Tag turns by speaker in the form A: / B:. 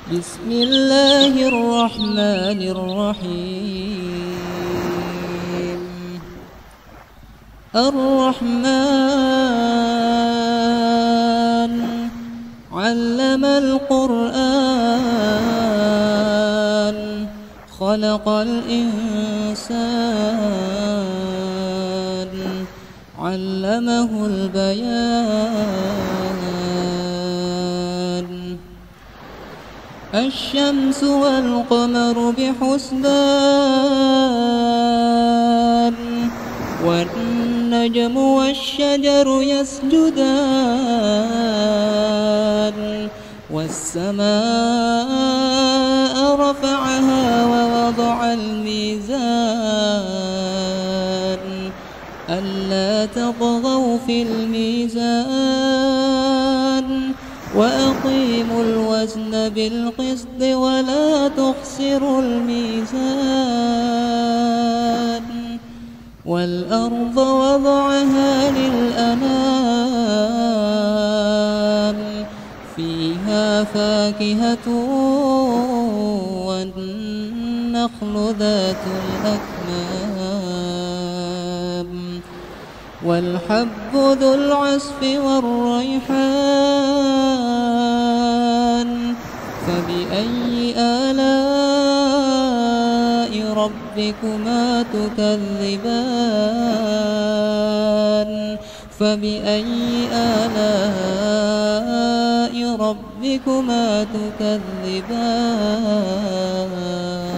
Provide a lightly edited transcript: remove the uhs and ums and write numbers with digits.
A: بسم الله الرحمن الرحيم. الرحمن علم القرآن خلق الإنسان علمه البيان. الشمس والقمر بحسبان والنجم والشجر يسجدان والسماء رفعها ووضع الميزان ألا تطغوا في الميزان وأقيموا الوزن بالقسط ولا تخسروا الميزان. والأرض وضعها للأنام فيها فاكهة والنخل ذات الأكمام والحب ذو العصف والريحان. فبأي آلاء ربكما تكذبان فبأي آلاء ربكما تكذبان.